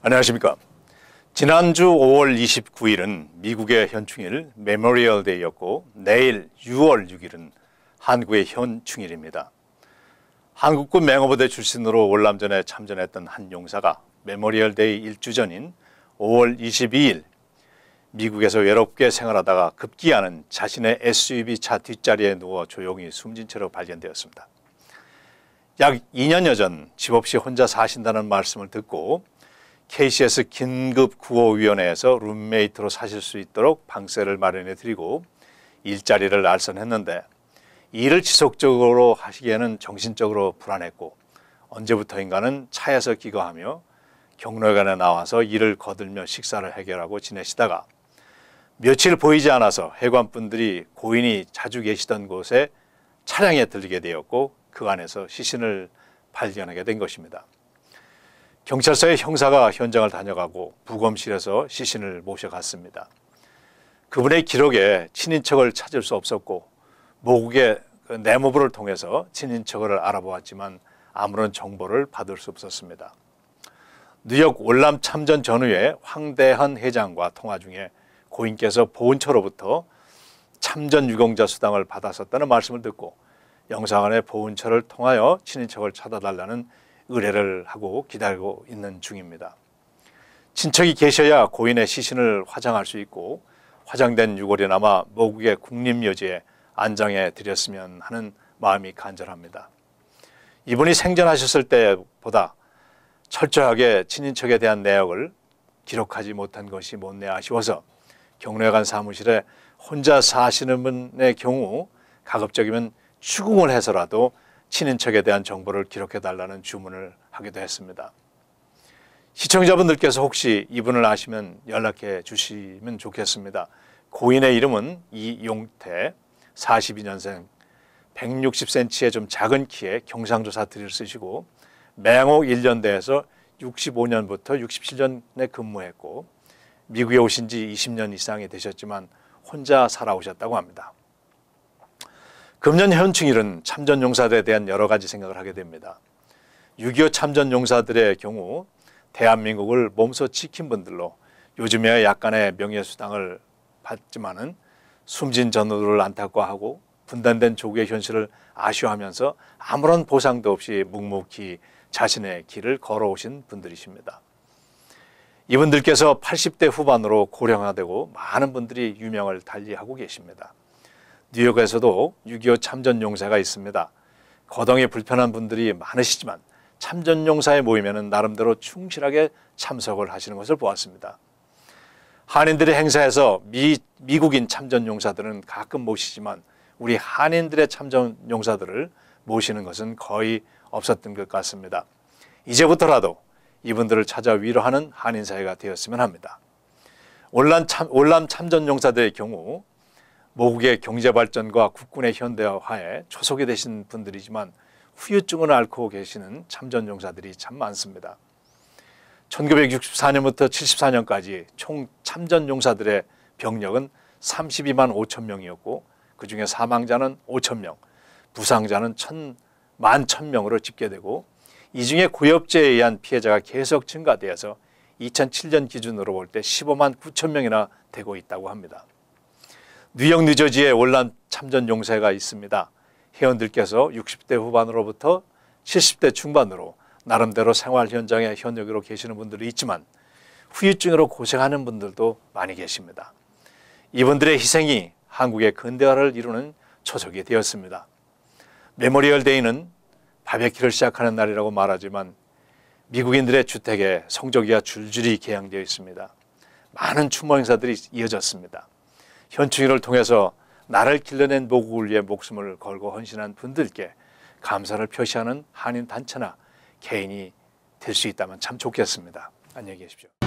안녕하십니까. 지난주 5월 29일은 미국의 현충일 메모리얼 데이였고 내일 6월 6일은 한국의 현충일입니다. 한국군 맹호부대 출신으로 월남전에 참전했던 한 용사가 메모리얼 데이 일주 전인 5월 22일 미국에서 외롭게 생활하다가 급기야는 자신의 SUV 차 뒷자리에 누워 조용히 숨진 채로 발견되었습니다. 약 2년여 전 집 없이 혼자 사신다는 말씀을 듣고 KCS 긴급구호위원회에서 룸메이트로 사실 수 있도록 방세를 마련해 드리고 일자리를 알선했는데 일을 지속적으로 하시기에는 정신적으로 불안했고 언제부터인가는 차에서 기거하며 경로관에 나와서 일을 거들며 식사를 해결하고 지내시다가 며칠 보이지 않아서 해관분들이 고인이 자주 계시던 곳에 차량에 들리게 되었고 그 안에서 시신을 발견하게 된 것입니다. 경찰서의 형사가 현장을 다녀가고 부검실에서 시신을 모셔갔습니다. 그분의 기록에 친인척을 찾을 수 없었고 모국의 내무부를 통해서 친인척을 알아보았지만 아무런 정보를 받을 수 없었습니다. 뉴욕 월남 참전 전후에 황대헌 회장과 통화 중에 고인께서 보훈처로부터 참전 유공자 수당을 받았었다는 말씀을 듣고 영사관의 보훈처를 통하여 친인척을 찾아달라는 의뢰를 하고 기다리고 있는 중입니다. 친척이 계셔야 고인의 시신을 화장할 수 있고 화장된 유골이 남아 모국의 국립묘지에 안장해 드렸으면 하는 마음이 간절합니다. 이분이 생전하셨을 때보다 철저하게 친인척에 대한 내역을 기록하지 못한 것이 못내 아쉬워서 경로관 사무실에 혼자 사시는 분의 경우 가급적이면 추궁을 해서라도 친인척에 대한 정보를 기록해달라는 주문을 하기도 했습니다. 시청자분들께서 혹시 이분을 아시면 연락해 주시면 좋겠습니다. 고인의 이름은 이용태, 42년생, 160cm의 좀 작은 키에 경상도 사투리를 쓰시고 맹호 1년대에서 65년부터 67년에 근무했고 미국에 오신 지 20년 이상이 되셨지만 혼자 살아오셨다고 합니다. 금년 현충일은 참전용사들에 대한 여러 가지 생각을 하게 됩니다. 6.25 참전용사들의 경우 대한민국을 몸소 지킨 분들로 요즘에야 약간의 명예수당을 받지만은 숨진 전우들을 안타까워하고 분단된 조국의 현실을 아쉬워하면서 아무런 보상도 없이 묵묵히 자신의 길을 걸어오신 분들이십니다. 이분들께서 80대 후반으로 고령화되고 많은 분들이 유명을 달리하고 계십니다. 뉴욕에서도 6.25 참전용사가 있습니다. 거동이 불편한 분들이 많으시지만 참전용사에 모이면 나름대로 충실하게 참석을 하시는 것을 보았습니다. 한인들의 행사에서 미국인 참전용사들은 가끔 모시지만 우리 한인들의 참전용사들을 모시는 것은 거의 없었던 것 같습니다. 이제부터라도 이분들을 찾아 위로하는 한인사회가 되었으면 합니다. 월남 참전용사들의 경우 모국의 경제발전과 국군의 현대화에 초석이 되신 분들이지만 후유증을 앓고 계시는 참전용사들이 참 많습니다. 1964년부터 74년까지 총 참전용사들의 병력은 32만 5천 명이었고 그 중에 사망자는 5천 명, 부상자는 11,000명으로 집계되고 이 중에 고엽제에 의한 피해자가 계속 증가되어서 2007년 기준으로 볼 때 15만 9천 명이나 되고 있다고 합니다. 뉴욕, 뉴저지에 월남 참전용사가 있습니다. 회원들께서 60대 후반으로부터 70대 중반으로 나름대로 생활 현장에 현역으로 계시는 분들이 있지만 후유증으로 고생하는 분들도 많이 계십니다. 이분들의 희생이 한국의 근대화를 이루는 초석이 되었습니다. 메모리얼 데이는 바베큐를 시작하는 날이라고 말하지만 미국인들의 주택에 성조기가 줄줄이 개양되어 있습니다. 많은 추모 행사들이 이어졌습니다. 현충일을 통해서 나를 길러낸 모국을 위해 목숨을 걸고 헌신한 분들께 감사를 표시하는 한인 단체나 개인이 될 수 있다면 참 좋겠습니다. 안녕히 계십시오.